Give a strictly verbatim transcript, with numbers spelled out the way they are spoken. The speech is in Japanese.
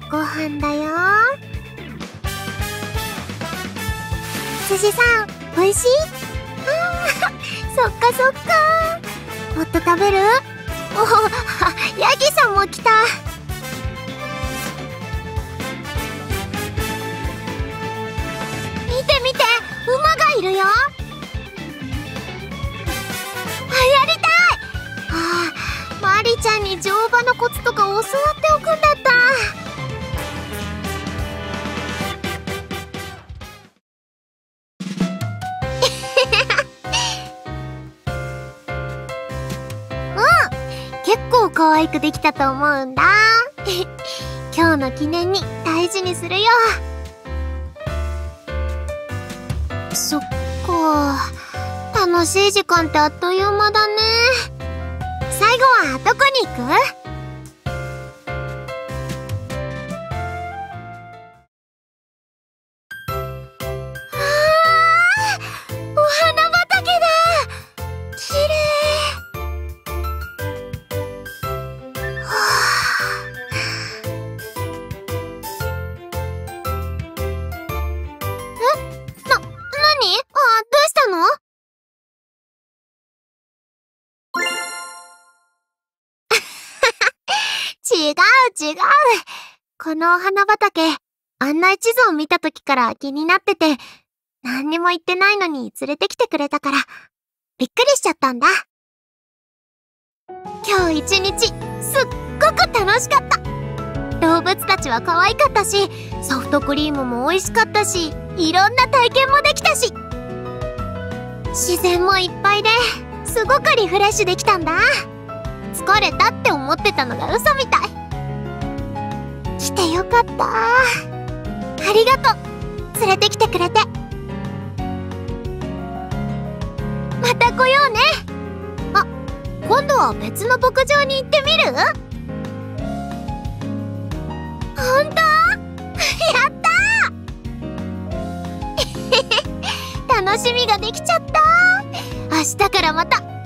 ご飯だよ。辻さん、美味しい？あー、そっかそっか。もっと食べる？おお、ヤギさんも来た。見て見て、馬がいるよ。あ、やりたい。ああ、マリちゃんに乗馬のコツとか教わっておくんだった。結構可愛くできたと思うんだ。今日の記念に大事にするよ。そっか、楽しい時間ってあっという間だね。最後はどこに行く？違う違う。このお花畑、案内地図を見た時から気になってて、何にも言ってないのに連れてきてくれたから、びっくりしちゃったんだ。今日一日、すっごく楽しかった。動物たちは可愛かったし、ソフトクリームも美味しかったし、いろんな体験もできたし。自然もいっぱいで、すごくリフレッシュできたんだ。疲れたって思ってたのが嘘みたい。来てよかった。ありがとう。連れてきてくれて。また来ようね。あ、今度は別の牧場に行ってみる？ほんと？やったー楽しみができちゃった。明日からまた